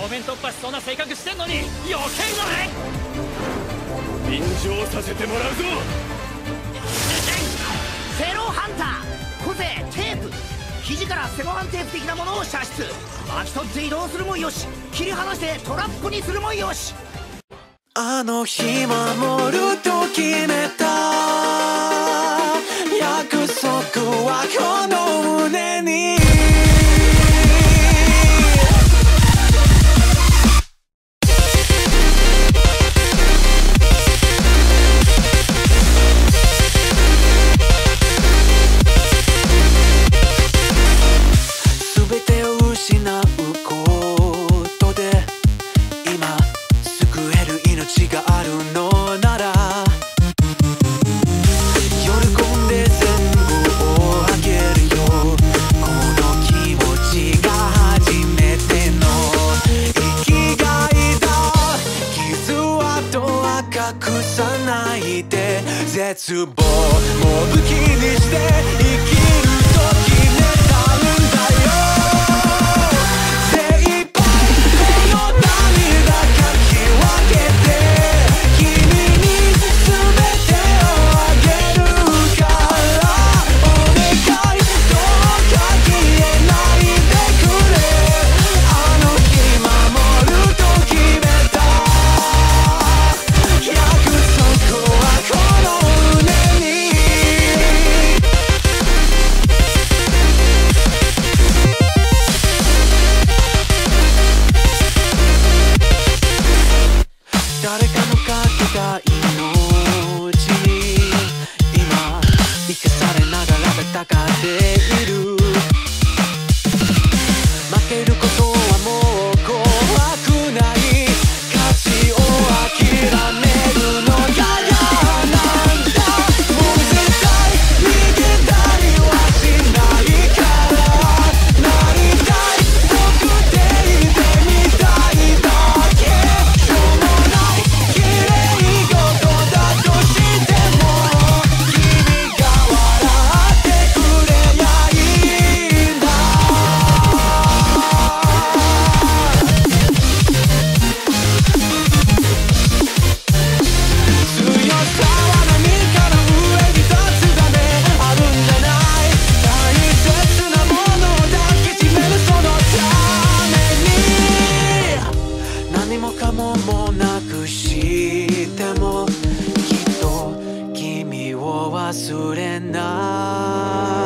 面突破しそうな性格してんのに余計な便乗させてもらうぞ。 セロハンター、個性テープ、肘からセロハンテープ的なものを射出。巻き取って移動するもよし、切り離してトラップにするもよし。 あの日守ると決めた約束はこの胸に。全てを失うことで今救える命があるのなら、喜んで全部をあげるよ。この気持ちが初めての生きがいだ。傷跡は隠さないで、絶望も武器にして生きると決めたんだよ。精一杯この涙かき分けて君に全てをあげるから、お願いどうか消えないでくれ。あの日守ると決めた約束はこの胸に。誰かのかけた命に今生かされながら戦っている。負けることはもう怖くない。勝ちを諦めるのが嫌なんだ。もう絶対逃げたりはしないから、なりたい特定で見たいだけ。しょうもない綺麗事だとしても君が笑ってくれやいいんだ。強さは何かの上に立つためあるんじゃない。大切なものを抱きしめるそのために。何もかももなくしてもきっと君を忘れない。